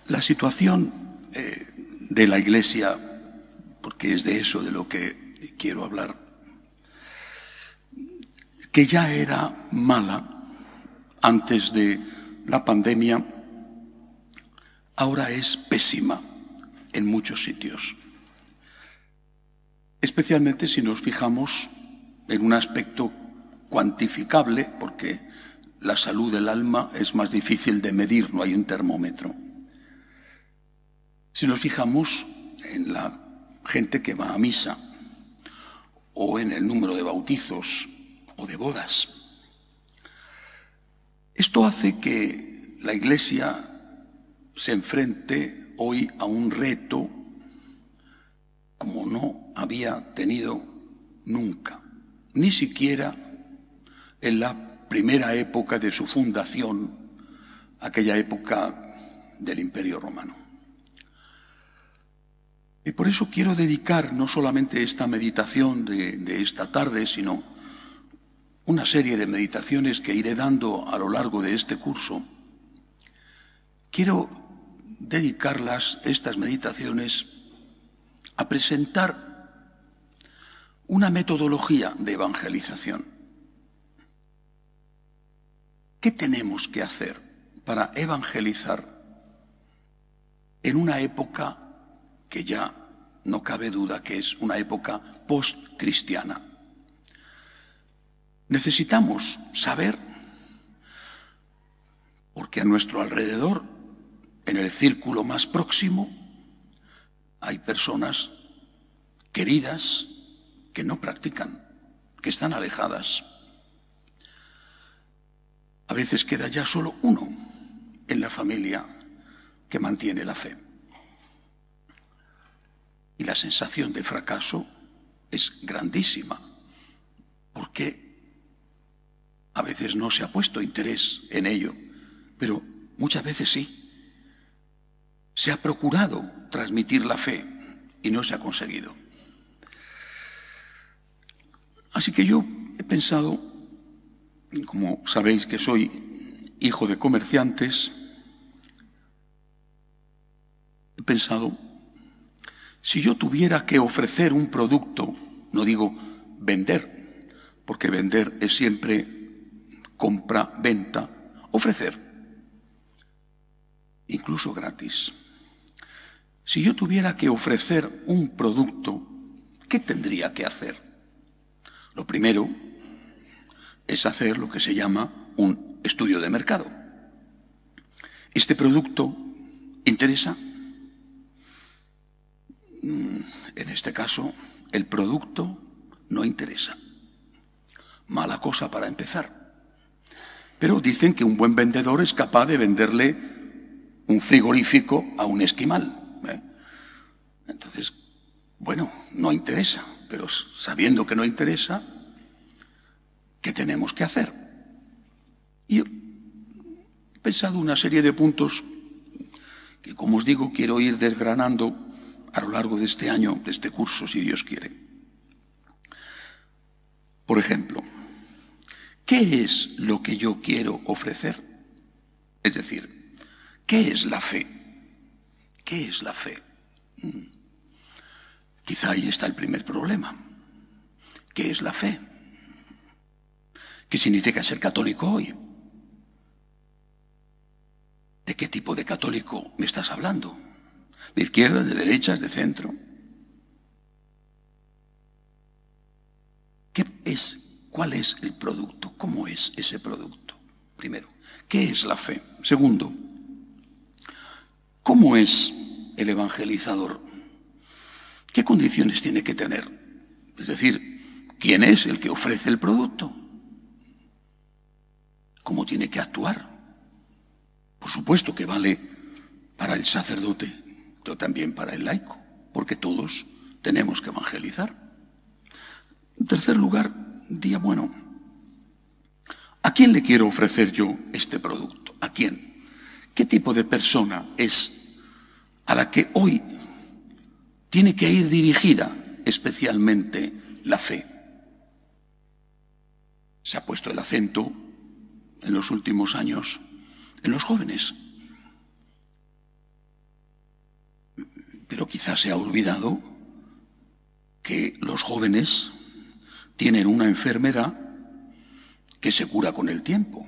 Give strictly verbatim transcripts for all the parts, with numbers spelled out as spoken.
La situación eh, de la Iglesia, porque es de eso de lo que quiero hablar, que ya era mala antes de la pandemia, ahora es pésima en muchos sitios. Especialmente si nos fijamos en un aspecto cuantificable, porque la salud del alma es más difícil de medir, no hay un termómetro. Si nos fijamos en la gente que va a misa, o en el número de bautizos o de bodas, esto hace que la Iglesia se enfrente hoy a un reto como no había tenido nunca, ni siquiera en la primera época de su fundación, aquella época del Imperio Romano. Y por eso quiero dedicar no solamente esta meditación de, de esta tarde, sino una serie de meditaciones que iré dando a lo largo de este curso. Quiero dedicarlas, estas meditaciones, a presentar una metodología de evangelización. ¿Qué tenemos que hacer para evangelizar en una época que ya no cabe duda que es una época post-cristiana? Necesitamos saber, porque a nuestro alrededor, en el círculo más próximo, hay personas queridas que no practican, que están alejadas. A veces queda ya solo uno en la familia que mantiene la fe. Y la sensación de fracaso es grandísima, porque a veces no se ha puesto interés en ello, pero muchas veces sí. Se ha procurado transmitir la fe y no se ha conseguido. Así que yo he pensado, como sabéis que soy hijo de comerciantes, he pensado, si yo tuviera que ofrecer un producto, no digo vender, porque vender es siempre compra, venta, ofrecer, incluso gratis. Si yo tuviera que ofrecer un producto, ¿qué tendría que hacer? Lo primero es hacer lo que se llama un estudio de mercado. ¿Este producto interesa? En este caso, el producto no interesa. Mala cosa para empezar. Pero dicen que un buen vendedor es capaz de venderle un frigorífico a un esquimal. ¿eh? Entonces, bueno, no interesa, pero sabiendo que no interesa, ¿qué tenemos que hacer? Y he pensado una serie de puntos que, como os digo, quiero ir desgranando a lo largo de este año, de este curso, si Dios quiere. Por ejemplo, ¿qué es lo que yo quiero ofrecer? Es decir, ¿qué es la fe? ¿Qué es la fe? Hmm. Quizá ahí está el primer problema. ¿Qué es la fe? ¿Qué significa ser católico hoy? ¿De qué tipo de católico me estás hablando? ¿De izquierdas, de derechas, de centro? ¿Qué es? ¿Cuál es el producto? ¿Cómo es ese producto? Primero, ¿qué es la fe? Segundo, ¿cómo es el evangelizador? ¿Qué condiciones tiene que tener? Es decir, ¿quién es el que ofrece el producto? ¿Cómo tiene que actuar? Por supuesto que vale para el sacerdote, pero también para el laico, porque todos tenemos que evangelizar. En tercer lugar, diría, bueno, ¿a quién le quiero ofrecer yo este producto? ¿A quién? ¿Qué tipo de persona es a la que hoy tiene que ir dirigida especialmente la fe? Se ha puesto el acento en los últimos años en los jóvenes. Pero quizás se ha olvidado que los jóvenes tienen una enfermedad que se cura con el tiempo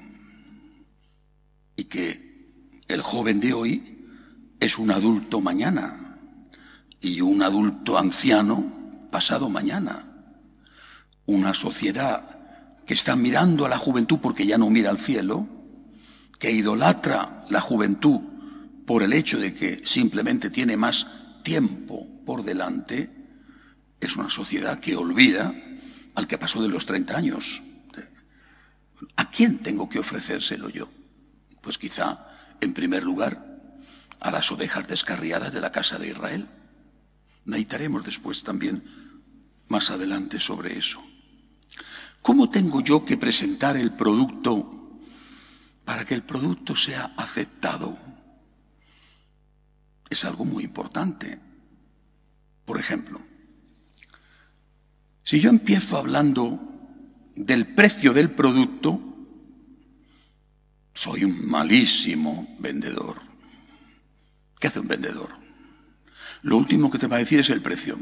y que el joven de hoy es un adulto mañana y un adulto anciano pasado mañana. Una sociedad que está mirando a la juventud porque ya no mira al cielo, que idolatra la juventud por el hecho de que simplemente tiene más tiempo por delante, es una sociedad que olvida al que pasó de los treinta años. ¿A quién tengo que ofrecérselo yo? Pues quizá, en primer lugar, a las ovejas descarriadas de la casa de Israel. Meditaremos después también, más adelante, sobre eso. ¿Cómo tengo yo que presentar el producto para que el producto sea aceptado? Es algo muy importante. Por ejemplo, si yo empiezo hablando del precio del producto, soy un malísimo vendedor. ¿Qué hace un vendedor? Lo último que te va a decir es el precio.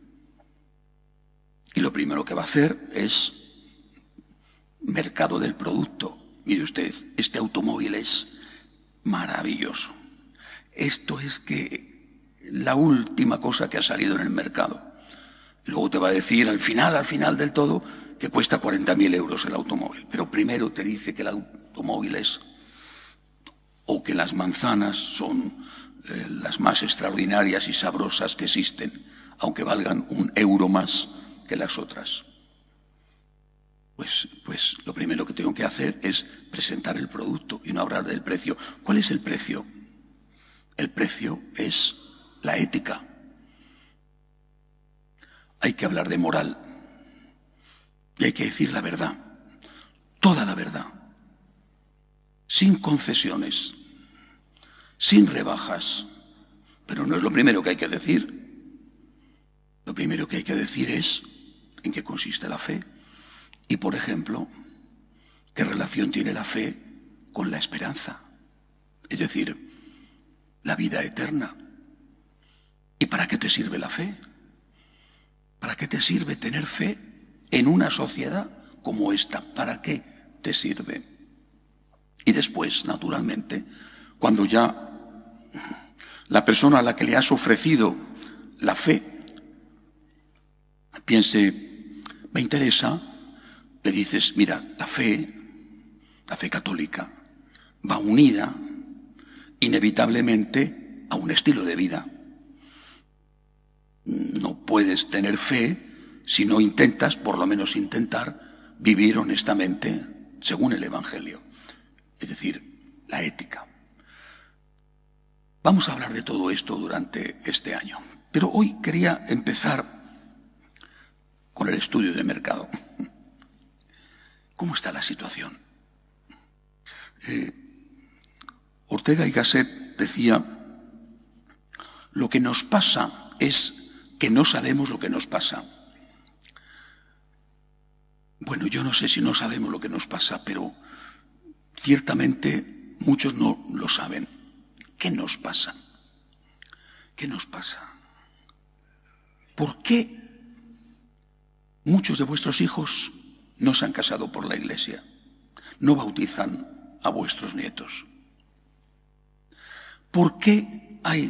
Y lo primero que va a hacer es mercado del producto. Mire usted, este automóvil es maravilloso. Esto es que la última cosa que ha salido en el mercado. Luego te va a decir al final, al final del todo, que cuesta cuarenta mil euros el automóvil. Pero primero te dice que el automóvil es, o que las manzanas son eh, las más extraordinarias y sabrosas que existen, aunque valgan un euro más que las otras. Pues, pues lo primero que tengo que hacer es presentar el producto y no hablar del precio. ¿Cuál es el precio? El precio es la ética. Hay que hablar de moral y hay que decir la verdad, toda la verdad, sin concesiones, sin rebajas. Pero no es lo primero que hay que decir. Lo primero que hay que decir es en qué consiste la fe. Y, por ejemplo, ¿qué relación tiene la fe con la esperanza? Es decir, la vida eterna. ¿Y para qué te sirve la fe? ¿Para qué te sirve tener fe en una sociedad como esta? ¿Para qué te sirve? Y después, naturalmente, cuando ya la persona a la que le has ofrecido la fe piense, me interesa, le dices, mira, la fe, la fe católica, va unida inevitablemente a un estilo de vida. No puedes tener fe si no intentas, por lo menos intentar, vivir honestamente según el Evangelio. Es decir, la ética. Vamos a hablar de todo esto durante este año. Pero hoy quería empezar con el estudio de mercado. ¿Cómo está la situación? Eh, Ortega y Gasset decía, lo que nos pasa es que no sabemos lo que nos pasa. Bueno, yo no sé si no sabemos lo que nos pasa, pero ciertamente muchos no lo saben. ¿Qué nos pasa? ¿Qué nos pasa? ¿Por qué muchos de vuestros hijos no se han casado por la iglesia? No bautizan a vuestros nietos. ¿Por qué hay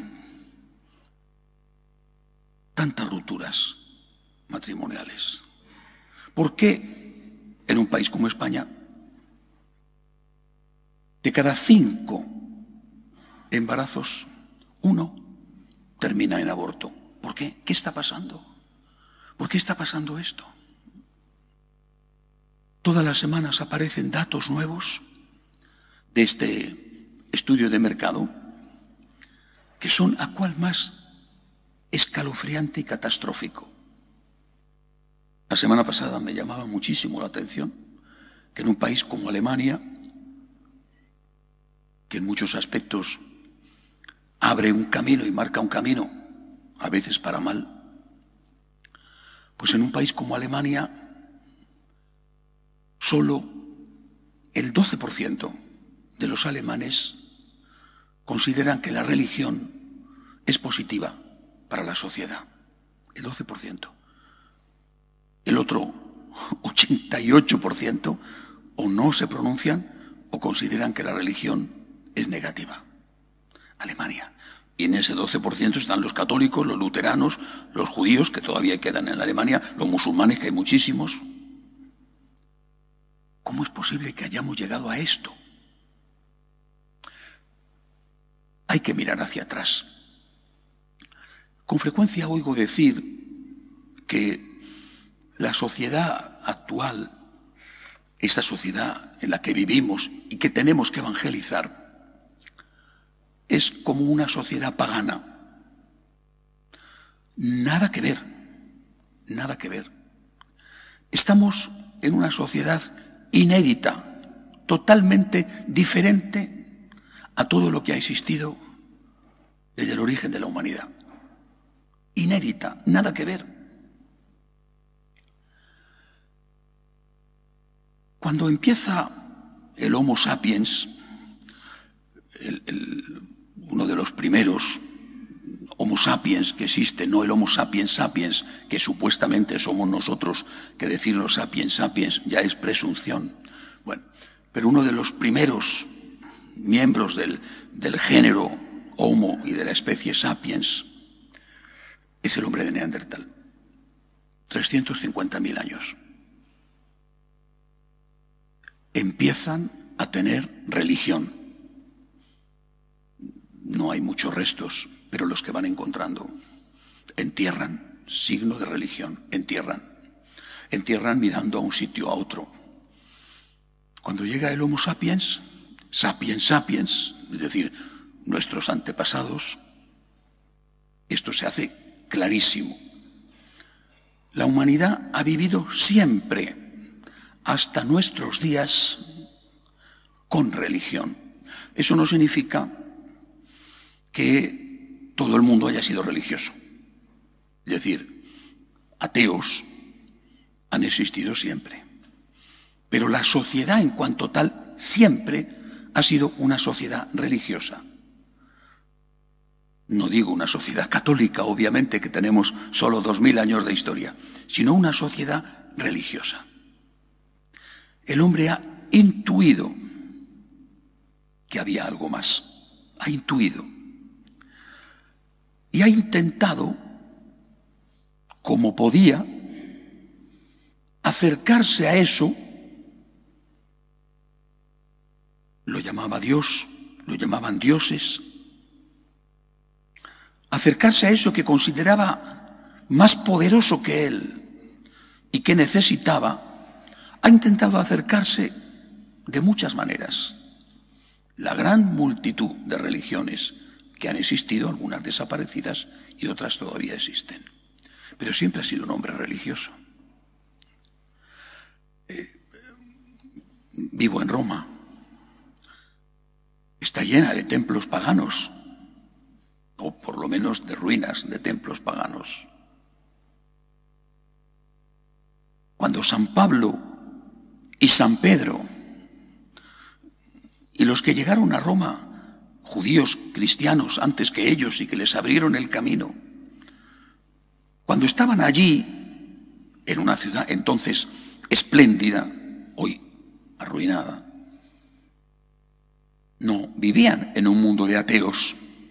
tantas rupturas matrimoniales? ¿Por qué en un país como España, de cada cinco embarazos, uno termina en aborto? ¿Por qué? ¿Qué está pasando? ¿Por qué está pasando esto? Todas las semanas aparecen datos nuevos de este estudio de mercado que son a cual más escalofriante y catastrófico. La semana pasada me llamaba muchísimo la atención que en un país como Alemania, que en muchos aspectos abre un camino y marca un camino, a veces para mal, pues en un país como Alemania, solo el doce por ciento de los alemanes consideran que la religión es positiva para la sociedad, el doce por ciento. El otro ochenta y ocho por ciento o no se pronuncian o consideran que la religión es negativa. Alemania. Y en ese doce por ciento están los católicos, los luteranos, los judíos, que todavía quedan en Alemania, los musulmanes, que hay muchísimos. ¿Cómo es posible que hayamos llegado a esto? Hay que mirar hacia atrás. Con frecuencia oigo decir que la sociedad actual, esta sociedad en la que vivimos y que tenemos que evangelizar, es como una sociedad pagana. Nada que ver, nada que ver. Estamos en una sociedad inédita, totalmente diferente a todo lo que ha existido desde el origen de la humanidad. Inédita, nada que ver. Cuando empieza el Homo sapiens, el, el, uno de los primeros Homo sapiens que existe, no el Homo sapiens sapiens, que supuestamente somos nosotros, que decirlo sapiens sapiens ya es presunción. Bueno, pero uno de los primeros miembros del, del género Homo y de la especie sapiens es el hombre de Neandertal. trescientos cincuenta mil años. Empiezan a tener religión. No hay muchos restos, pero los que van encontrando entierran, signo de religión, entierran. Entierran mirando a un sitio a otro. Cuando llega el Homo sapiens, sapiens sapiens, es decir, nuestros antepasados, esto se hace clarísimo. La humanidad ha vivido siempre, hasta nuestros días, con religión. Eso no significa que todo el mundo haya sido religioso. Es decir, ateos han existido siempre. Pero la sociedad en cuanto tal siempre ha sido una sociedad religiosa. No digo una sociedad católica, obviamente, que tenemos solo dos mil años de historia, sino una sociedad religiosa. El hombre ha intuido que había algo más, ha intuido. Y ha intentado, como podía, acercarse a eso. Lo llamaba Dios, lo llamaban dioses. Acercarse a eso que consideraba más poderoso que él y que necesitaba, ha intentado acercarse de muchas maneras. La gran multitud de religiones que han existido, algunas desaparecidas y otras todavía existen. Pero siempre ha sido un hombre religioso. Eh, vivo en Roma. Está llena de templos paganos, o por lo menos de ruinas de templos paganos. Cuando San Pablo y San Pedro y los que llegaron a Roma, judíos cristianos antes que ellos y que les abrieron el camino, cuando estaban allí, en una ciudad entonces espléndida, hoy arruinada, no vivían en un mundo de ateos.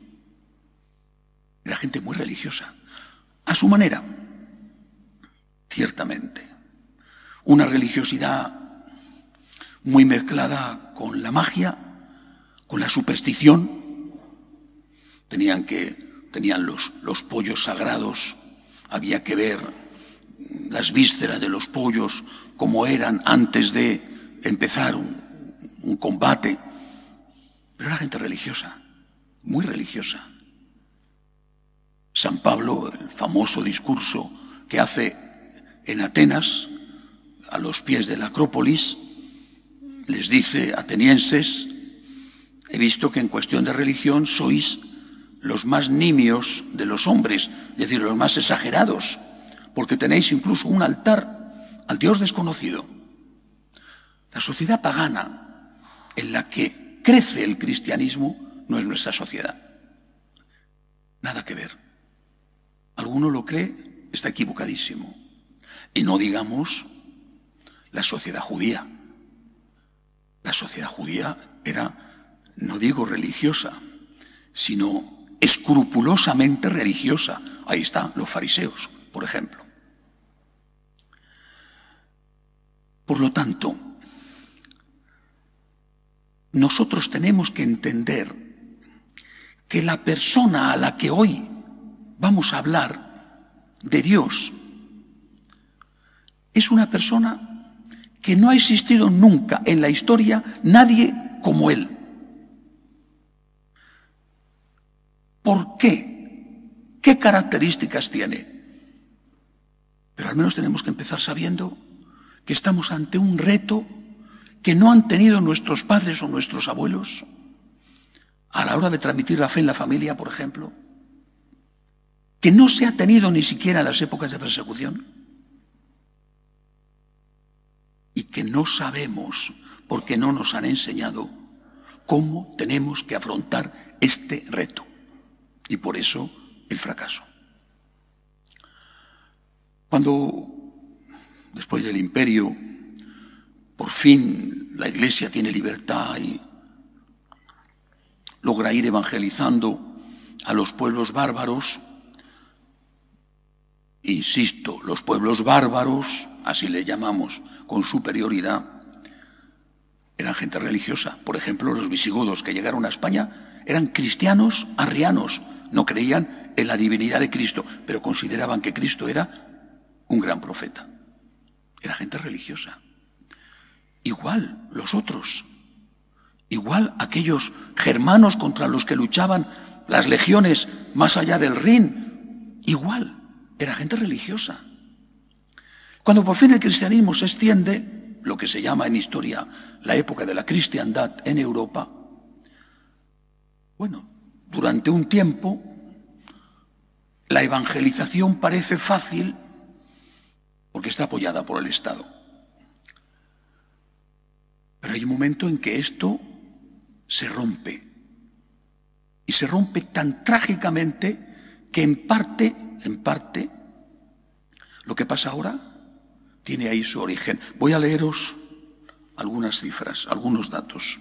Era gente muy religiosa, a su manera, ciertamente. Una religiosidad muy mezclada con la magia, con la superstición. Tenían que, tenían los, los pollos sagrados, había que ver las vísceras de los pollos, como eran antes de empezar un, un combate. Pero era gente religiosa, muy religiosa. San Pablo, el famoso discurso que hace en Atenas, a los pies de la Acrópolis, les dice: atenienses, he visto que en cuestión de religión sois los más nimios de los hombres, es decir, los más exagerados, porque tenéis incluso un altar al Dios desconocido. La sociedad pagana en la que crece el cristianismo no es nuestra sociedad. Nada que ver. cree está equivocadísimo. Y no digamos la sociedad judía. La sociedad judía era, no digo religiosa, sino escrupulosamente religiosa. Ahí están los fariseos, por ejemplo. Por lo tanto, nosotros tenemos que entender que la persona a la que hoy vamos a hablar de Dios es una persona que no ha existido nunca en la historia nadie como Él. ¿Por qué? ¿Qué características tiene? Pero al menos tenemos que empezar sabiendo que estamos ante un reto que no han tenido nuestros padres o nuestros abuelos a la hora de transmitir la fe en la familia, por ejemplo, que no se ha tenido ni siquiera en las épocas de persecución y que no sabemos, porque no nos han enseñado, cómo tenemos que afrontar este reto. Y por eso el fracaso. Cuando después del imperio, por fin la Iglesia tiene libertad y logra ir evangelizando a los pueblos bárbaros. Insisto, los pueblos bárbaros, así le llamamos con superioridad, eran gente religiosa. Por ejemplo, los visigodos que llegaron a España eran cristianos arrianos, no creían en la divinidad de Cristo, pero consideraban que Cristo era un gran profeta. Era gente religiosa. Igual los otros, igual aquellos germanos contra los que luchaban las legiones más allá del Rin, igual, era gente religiosa. Cuando por fin el cristianismo se extiende, lo que se llama en historia la época de la cristiandad en Europa, bueno, durante un tiempo la evangelización parece fácil porque está apoyada por el Estado. Pero hay un momento en que esto se rompe. Y se rompe tan trágicamente que en parte, en parte, lo que pasa ahora tiene ahí su origen. Voy a leeros algunas cifras, algunos datos.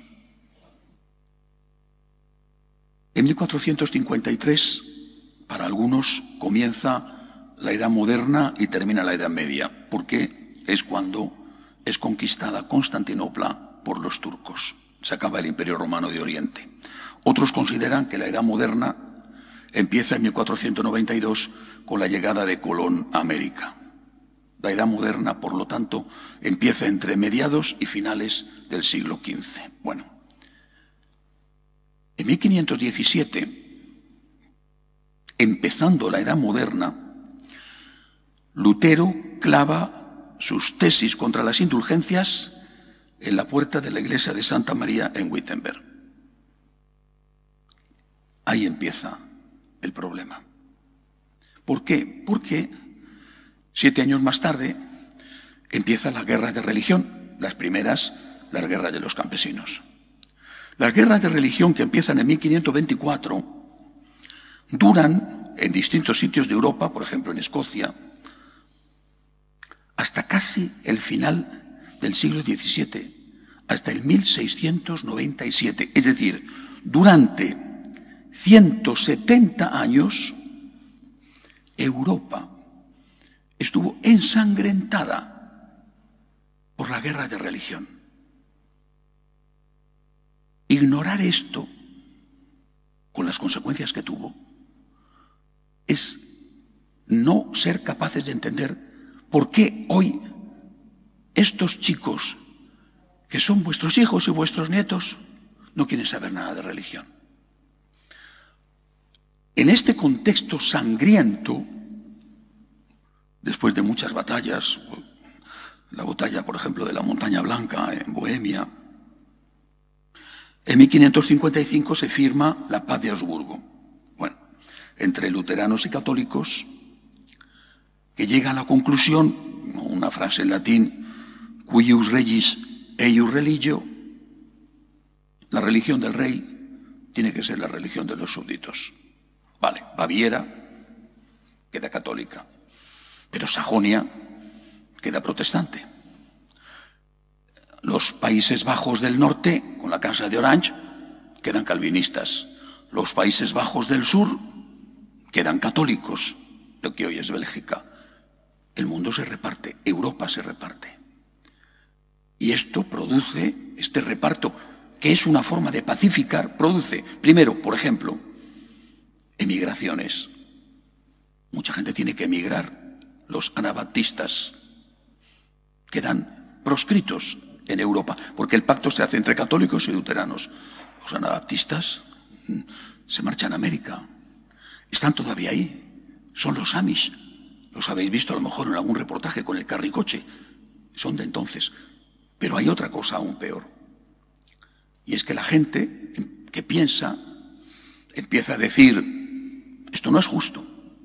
En mil cuatrocientos cincuenta y tres, para algunos, comienza la Edad Moderna y termina la Edad Media, porque es cuando es conquistada Constantinopla por los turcos. Se acaba el Imperio Romano de Oriente. Otros consideran que la Edad Moderna empieza en mil cuatrocientos noventa y dos con la llegada de Colón a América. La Edad Moderna, por lo tanto, empieza entre mediados y finales del siglo quince. Bueno, en mil quinientos diecisiete, empezando la Edad Moderna, Lutero clava sus tesis contra las indulgencias en la puerta de la iglesia de Santa María en Wittenberg. Ahí empieza el problema. ¿Por qué? Porque siete años más tarde empiezan las guerras de religión, las primeras, las guerras de los campesinos. Las guerras de religión que empiezan en mil quinientos veinticuatro duran en distintos sitios de Europa, por ejemplo en Escocia, hasta casi el final del siglo diecisiete, hasta el mil seiscientos noventa y siete. Es decir, durante ciento setenta años, Europa estuvo ensangrentada por la guerra de religión. Ignorar esto, con las consecuencias que tuvo, es no ser capaces de entender por qué hoy estos chicos, que son vuestros hijos y vuestros nietos, no quieren saber nada de religión. En este contexto sangriento, después de muchas batallas, la batalla, por ejemplo, de la Montaña Blanca en Bohemia, en mil quinientos cincuenta y cinco se firma la Paz de Augsburgo, bueno, entre luteranos y católicos, que llega a la conclusión, una frase en latín, cuius regis eius religio, la religión del rey tiene que ser la religión de los súbditos. Vale, Baviera, queda católica, pero Sajonia queda protestante. Los Países Bajos del norte, con la Casa de Orange, quedan calvinistas. Los Países Bajos del sur quedan católicos, lo que hoy es Bélgica. El mundo se reparte, Europa se reparte. Y esto produce, este reparto, que es una forma de pacificar, produce, primero, por ejemplo, emigraciones. Mucha gente tiene que emigrar. Los anabaptistas quedan proscritos en Europa, porque el pacto se hace entre católicos y luteranos. Los anabaptistas se marchan a América. Están todavía ahí. Son los Amish. Los habéis visto a lo mejor en algún reportaje con el carricoche. Son de entonces. Pero hay otra cosa aún peor. Y es que la gente que piensa empieza a decir, esto no es justo.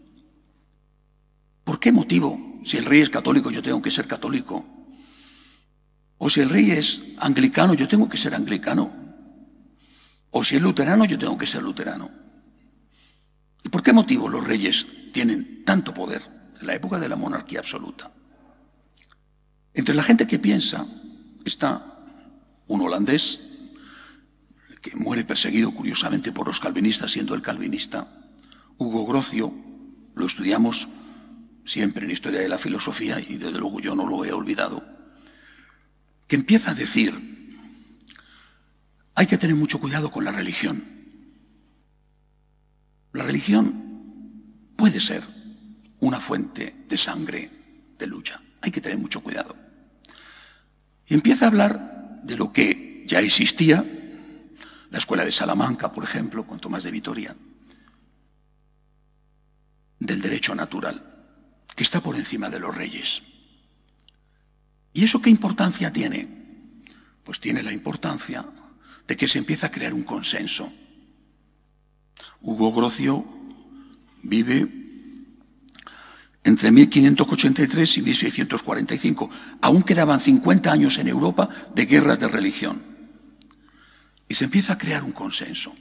¿Por qué motivo? Si el rey es católico, yo tengo que ser católico. O si el rey es anglicano, yo tengo que ser anglicano. O si es luterano, yo tengo que ser luterano. ¿Y por qué motivo los reyes tienen tanto poder en la época de la monarquía absoluta? Entre la gente que piensa está un holandés que muere perseguido curiosamente por los calvinistas, siendo el calvinista, Hugo Grocio. Lo estudiamos siempre en Historia de la Filosofía y desde luego yo no lo he olvidado, que empieza a decir, hay que tener mucho cuidado con la religión. La religión puede ser una fuente de sangre, de lucha. Hay que tener mucho cuidado. Y empieza a hablar de lo que ya existía, la Escuela de Salamanca, por ejemplo, con Tomás de Vitoria, del derecho natural, que está por encima de los reyes. ¿Y eso qué importancia tiene? Pues tiene la importancia de que se empieza a crear un consenso. Hugo Grocio vive entre mil quinientos ochenta y tres y mil seiscientos cuarenta y cinco. Aún quedaban cincuenta años en Europa de guerras de religión. Y se empieza a crear un consenso.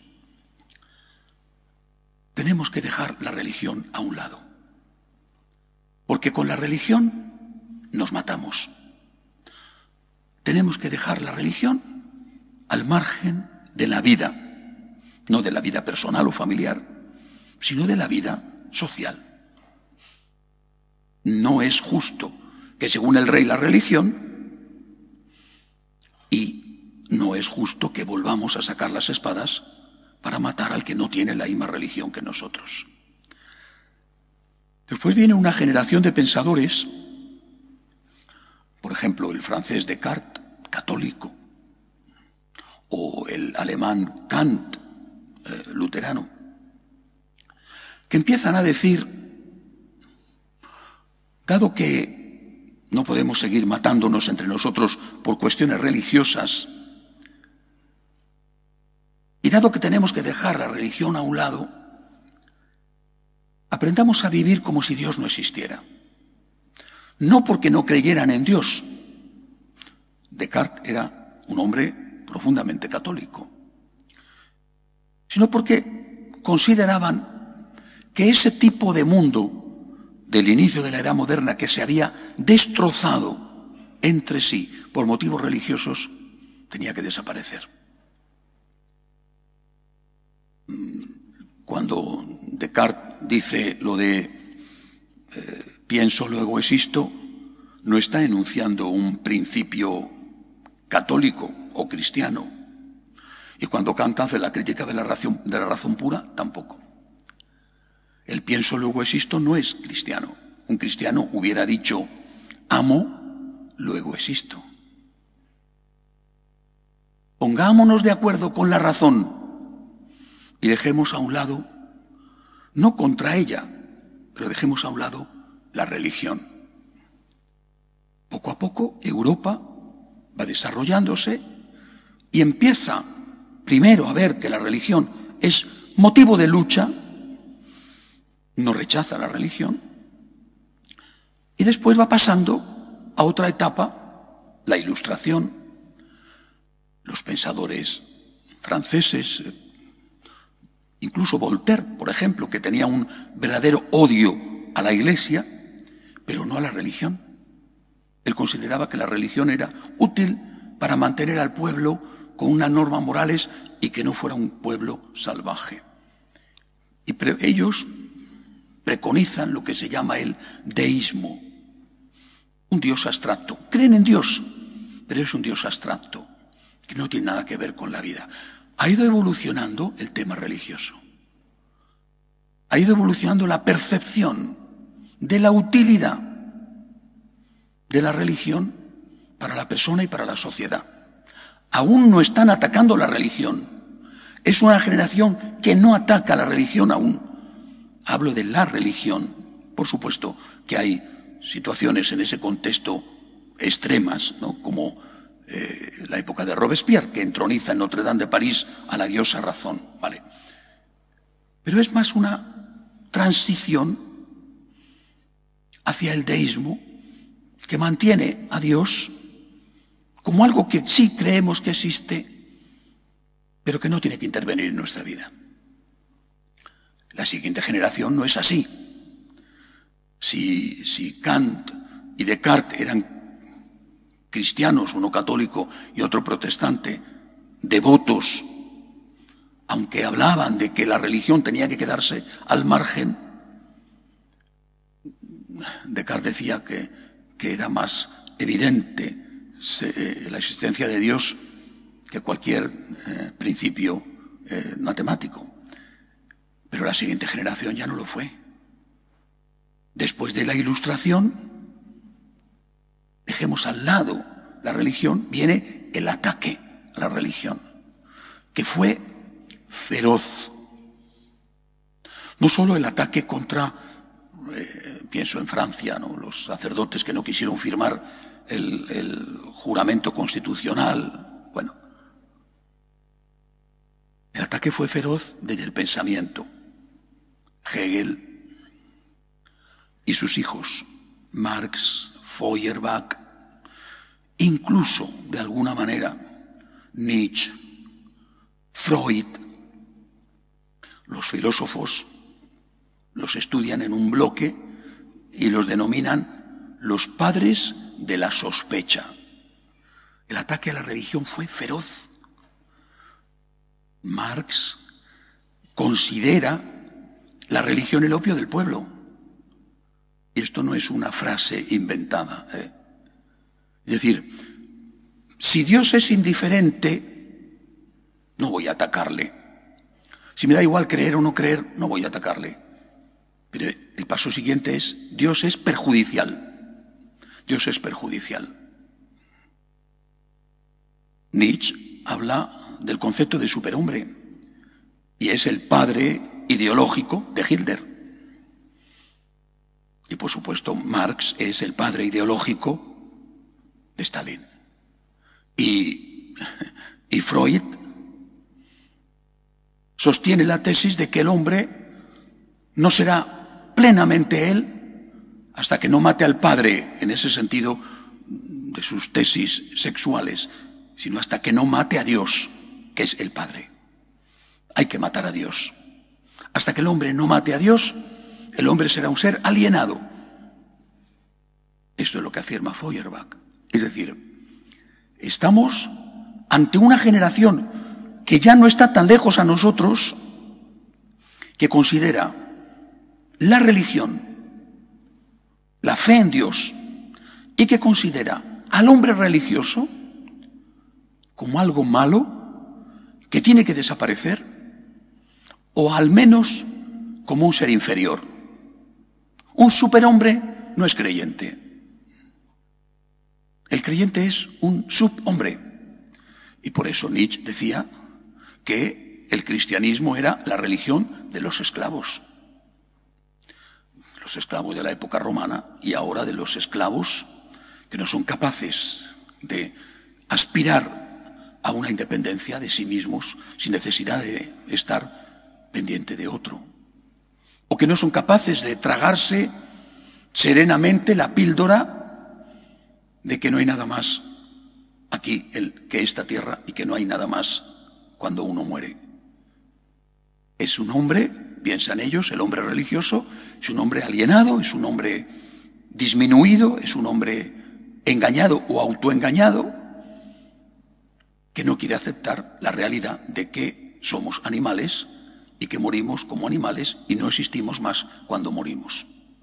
Tenemos que dejar la religión a un lado. Porque con la religión nos matamos. Tenemos que dejar la religión al margen de la vida, no de la vida personal o familiar, sino de la vida social. No es justo que según el rey la religión, y no es justo que volvamos a sacar las espadas para matar al que no tiene la misma religión que nosotros. Después viene una generación de pensadores, por ejemplo, el francés Descartes, católico, o el alemán Kant, eh, luterano, que empiezan a decir, dado que no podemos seguir matándonos entre nosotros por cuestiones religiosas, y dado que tenemos que dejar la religión a un lado, aprendamos a vivir como si Dios no existiera. No porque no creyeran en Dios. Descartes era un hombre profundamente católico, sino porque consideraban que ese tipo de mundo del inicio de la Edad Moderna, que se había destrozado entre sí por motivos religiosos, tenía que desaparecer. Cuando Descartes dice lo de eh, pienso, luego existo, no está enunciando un principio católico o cristiano. Y cuando Kant hace la crítica de la razón, de la razón pura, tampoco. El pienso, luego existo no es cristiano. Un cristiano hubiera dicho amo, luego existo. Pongámonos de acuerdo con la razón y dejemos a un lado, no contra ella, pero dejemos a un lado la religión. Poco a poco Europa va desarrollándose y empieza primero a ver que la religión es motivo de lucha, no rechaza la religión, y después va pasando a otra etapa, la Ilustración. Los pensadores franceses, incluso Voltaire, por ejemplo, que tenía un verdadero odio a la Iglesia, pero no a la religión. Él consideraba que la religión era útil para mantener al pueblo con unas normas morales y que no fuera un pueblo salvaje. Y pre- ellos preconizan lo que se llama el deísmo, un Dios abstracto. Creen en Dios, pero es un Dios abstracto, que no tiene nada que ver con la vida. Ha ido evolucionando el tema religioso. Ha ido evolucionando la percepción de la utilidad de la religión para la persona y para la sociedad. Aún no están atacando la religión. Es una generación que no ataca la religión aún. Hablo de la religión. Por supuesto que hay situaciones en ese contexto extremas, ¿no? Como eh, la época de Robespierre, que entroniza en Notre Dame de París a la diosa razón, ¿vale? Pero es más una transición hacia el deísmo que mantiene a Dios como algo que sí creemos que existe, pero que no tiene que intervenir en nuestra vida. La siguiente generación no es así. Si, si Kant y Descartes eran cristianos, uno católico y otro protestante, devotos, aunque hablaban de que la religión tenía que quedarse al margen, Descartes decía que, que era más evidente se, la existencia de Dios que cualquier eh, principio eh, matemático. Pero la siguiente generación ya no lo fue. Después de la Ilustración, dejemos al lado la religión, viene el ataque a la religión, que fue feroz. No solo el ataque contra, eh, pienso en Francia, ¿no? Los sacerdotes que no quisieron firmar el, el juramento constitucional. Bueno, el ataque fue feroz desde el pensamiento. Hegel y sus hijos, Marx, Feuerbach, incluso, de alguna manera, Nietzsche, Freud. Los filósofos los estudian en un bloque y los denominan los padres de la sospecha. El ataque a la religión fue feroz. Marx considera la religión el opio del pueblo. Y esto no es una frase inventada, ¿eh? Es decir, si Dios es indiferente, no voy a atacarle. Si me da igual creer o no creer, no voy a atacarle. Pero el paso siguiente es, Dios es perjudicial. Dios es perjudicial. Nietzsche habla del concepto de superhombre y es el padre ideológico de Hitler. Y por supuesto Marx es el padre ideológico de Stalin. Y, y Freud sostiene la tesis de que el hombre no será plenamente él hasta que no mate al padre, en ese sentido de sus tesis sexuales, sino hasta que no mate a Dios, que es el Padre. Hay que matar a Dios. Hasta que el hombre no mate a Dios, el hombre será un ser alienado. Esto es lo que afirma Feuerbach. Es decir, estamos ante una generación que ya no está tan lejos a nosotros, que considera la religión, la fe en Dios, y que considera al hombre religioso como algo malo que tiene que desaparecer, o al menos como un ser inferior. Un superhombre no es creyente. El creyente es un subhombre. Y por eso Nietzsche decía que el cristianismo era la religión de los esclavos. Los esclavos de la época romana y ahora de los esclavos que no son capaces de aspirar a una independencia de sí mismos sin necesidad de estar pendiente de otro. O que no son capaces de tragarse serenamente la píldora de que no hay nada más aquí que esta tierra y que no hay nada más cuando uno muere. Es un hombre, piensan ellos, el hombre religioso, Es un hombre alienado, es un hombre disminuido, es un hombre engañado o autoengañado, que no quiere aceptar la realidad de que somos animales y que morimos como animales y no existimos más cuando morimos.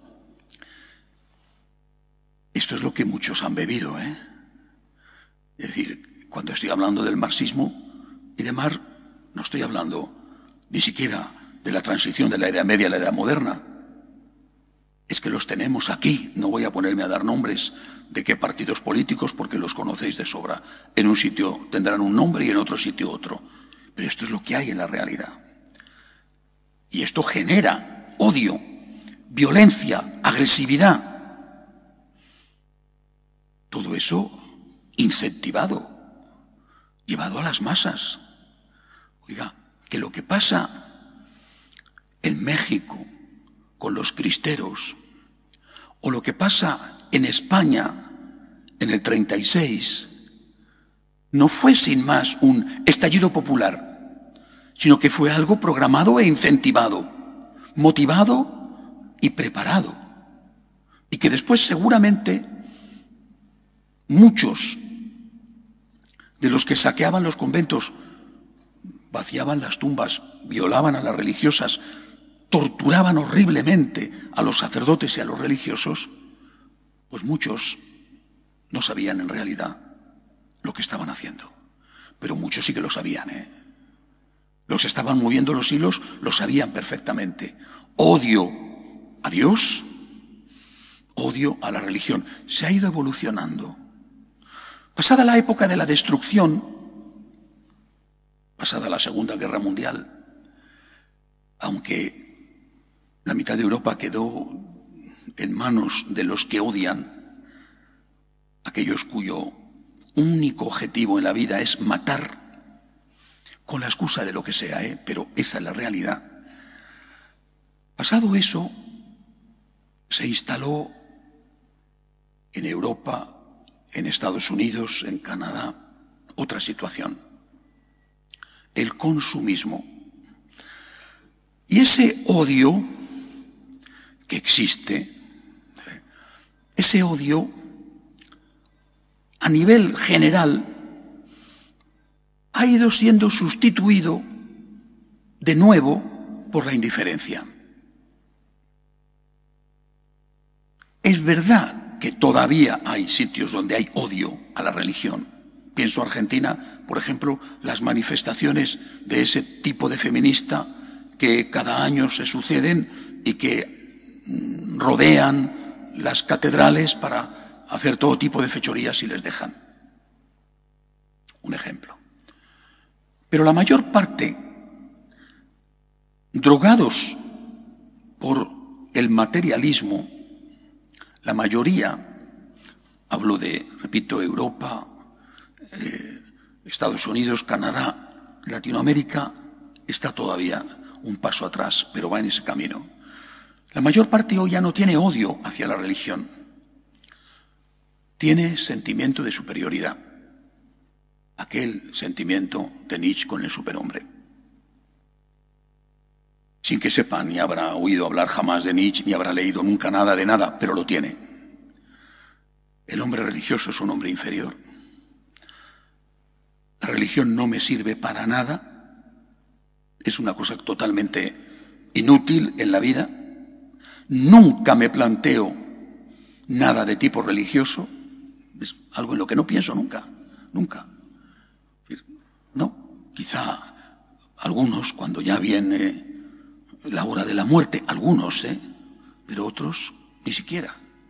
Esto es lo que muchos han bebido, ¿eh? Es decir, cuando estoy hablando del marxismo y demás, no estoy hablando ni siquiera de la transición de la Edad Media a la Edad Moderna. Es que los tenemos aquí. No voy a ponerme a dar nombres de qué partidos políticos porque los conocéis de sobra. En un sitio tendrán un nombre y en otro sitio otro. Pero esto es lo que hay en la realidad. Y esto genera odio, violencia, agresividad. Todo eso incentivado, llevado a las masas. Oiga, que lo que pasa en México con los cristeros, o lo que pasa en España en el treinta y seis, no fue sin más un estallido popular, sino que fue algo programado e incentivado, motivado y preparado, y que después seguramente muchos de los que saqueaban los conventos, vaciaban las tumbas, violaban a las religiosas, torturaban horriblemente a los sacerdotes y a los religiosos, pues muchos no sabían en realidad lo que estaban haciendo. Pero muchos sí que lo sabían, ¿eh? Los que estaban moviendo los hilos lo sabían perfectamente. Odio a Dios, odio a la religión. Se ha ido evolucionando. Pasada la época de la destrucción, pasada la Segunda Guerra Mundial, aunque la mitad de Europa quedó en manos de los que odian, aquellos cuyo único objetivo en la vida es matar, con la excusa de lo que sea, ¿eh? Pero esa es la realidad. Pasado eso, se instaló en Europa, en Estados Unidos, en Canadá, otra situación: el consumismo. Y ese odio que existe, ese odio a nivel general ha ido siendo sustituido de nuevo por la indiferencia. Es verdad que todavía hay sitios donde hay odio a la religión. Pienso Argentina, por ejemplo, las manifestaciones de ese tipo de feminista que cada año se suceden y que rodean las catedrales para hacer todo tipo de fechorías si les dejan. Un ejemplo. Pero la mayor parte, drogados por el materialismo, la mayoría, hablo de, repito, Europa, eh, Estados Unidos, Canadá, Latinoamérica, está todavía un paso atrás, pero va en ese camino. La mayor parte hoy ya no tiene odio hacia la religión, tiene sentimiento de superioridad, aquel sentimiento de Nietzsche con el superhombre. Sin que sepa, ni habrá oído hablar jamás de Nietzsche, ni habrá leído nunca nada de nada, pero lo tiene. El hombre religioso es un hombre inferior. La religión no me sirve para nada, es una cosa totalmente inútil en la vida. Nunca me planteo nada de tipo religioso, es algo en lo que no pienso nunca, nunca. No, quizá algunos cuando ya viene la hora de la muerte, algunos, ¿eh? Pero otros ni siquiera.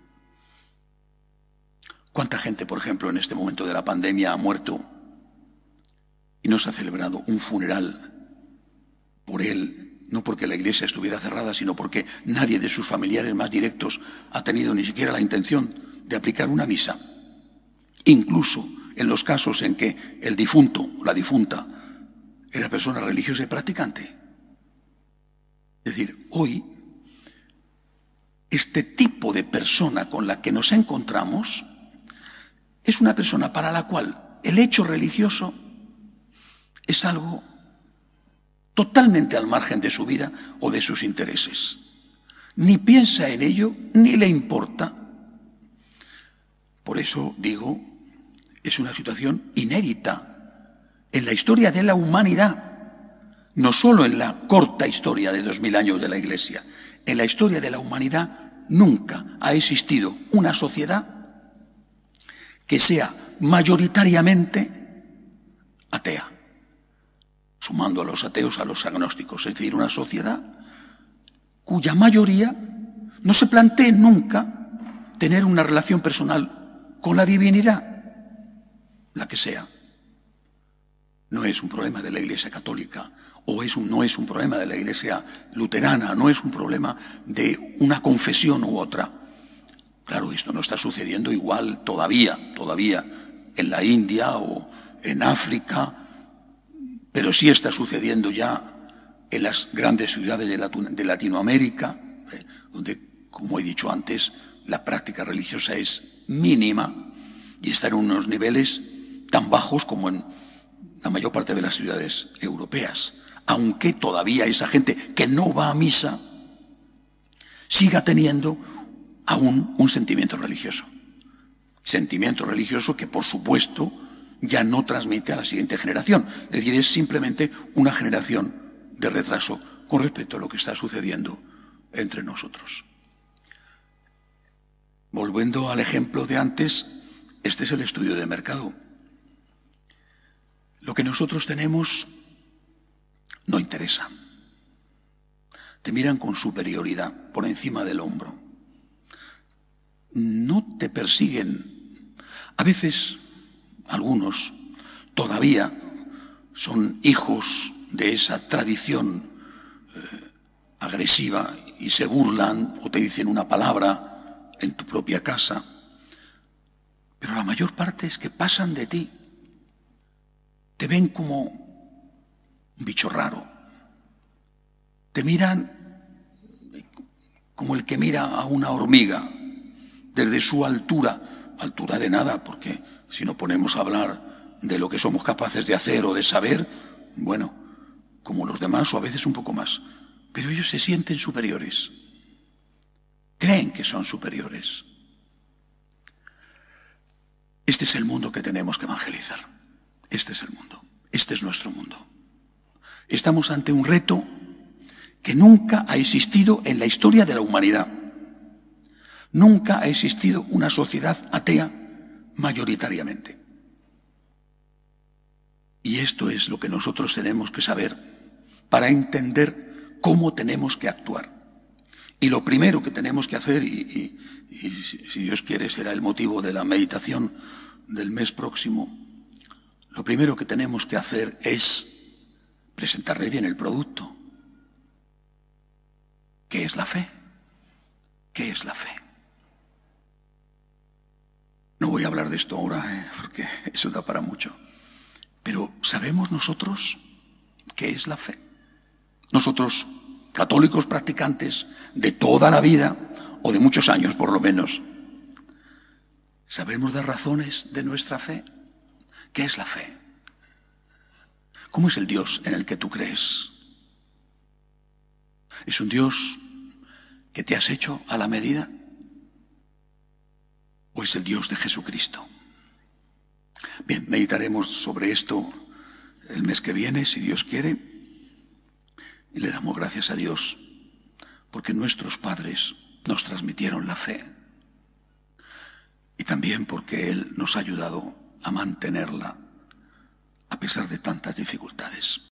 ¿Cuánta gente, por ejemplo, en este momento de la pandemia ha muerto y no se ha celebrado un funeral por él? No porque la iglesia estuviera cerrada, sino porque nadie de sus familiares más directos ha tenido ni siquiera la intención de aplicar una misa. Incluso en los casos en que el difunto o la difunta era persona religiosa y practicante. Es decir, hoy, este tipo de persona con la que nos encontramos es una persona para la cual el hecho religioso es algo totalmente al margen de su vida o de sus intereses. ni piensa en ello, ni le importa. Por eso digo, es una situación inédita en la historia de la humanidad, no solo en la corta historia de dos mil años de la Iglesia. En la historia de la humanidad nunca ha existido una sociedad que sea mayoritariamente atea, sumando a los ateos a los agnósticos, es decir, una sociedad cuya mayoría no se plantee nunca tener una relación personal con la divinidad, la que sea. No es un problema de la Iglesia católica, o es un, no es un problema de la Iglesia luterana, no es un problema de una confesión u otra. Claro, esto no está sucediendo igual todavía, todavía en la India o en África, pero sí está sucediendo ya en las grandes ciudades de Latinoamérica, eh, donde, como he dicho antes, la práctica religiosa es mínima y está en unos niveles tan bajos como en la mayor parte de las ciudades europeas, aunque todavía esa gente que no va a misa siga teniendo aún un sentimiento religioso. Sentimiento religioso que, por supuesto, ya no transmite a la siguiente generación. Es decir, es simplemente una generación de retraso con respecto a lo que está sucediendo entre nosotros. Volviendo al ejemplo de antes, este es el estudio de mercado. Lo que nosotros tenemos no interesa. Te miran con superioridad, por encima del hombro. No te persiguen. A veces, algunos todavía son hijos de esa tradición eh, agresiva y se burlan o te dicen una palabra en tu propia casa. Pero la mayor parte es que pasan de ti. Te ven como un bicho raro. Te miran como el que mira a una hormiga desde su altura, altura de nada, porque si nos ponemos a hablar de lo que somos capaces de hacer o de saber, bueno, como los demás o a veces un poco más, pero ellos se sienten superiores, creen que son superiores. Este es el mundo que tenemos que evangelizar. Este es el mundo. Este es nuestro mundo. Estamos ante un reto que nunca ha existido en la historia de la humanidad. Nunca ha existido una sociedad atea mayoritariamente. Y esto es lo que nosotros tenemos que saber para entender cómo tenemos que actuar. Y lo primero que tenemos que hacer, y, y, y si Dios quiere será el motivo de la meditación del mes próximo, lo primero que tenemos que hacer es presentarle bien el producto. ¿Qué es la fe? ¿Qué es la fe? No voy a hablar de esto ahora, ¿eh? Porque eso da para mucho. Pero ¿sabemos nosotros qué es la fe? Nosotros, católicos practicantes de toda la vida, o de muchos años por lo menos, ¿sabemos las razones de nuestra fe? ¿Qué es la fe? ¿Cómo es el Dios en el que tú crees? ¿Es un Dios que te has hecho a la medida? ¿O es el Dios de Jesucristo? Bien, meditaremos sobre esto el mes que viene, si Dios quiere, y le damos gracias a Dios porque nuestros padres nos transmitieron la fe y también porque Él nos ha ayudado a mantenerla a pesar de tantas dificultades.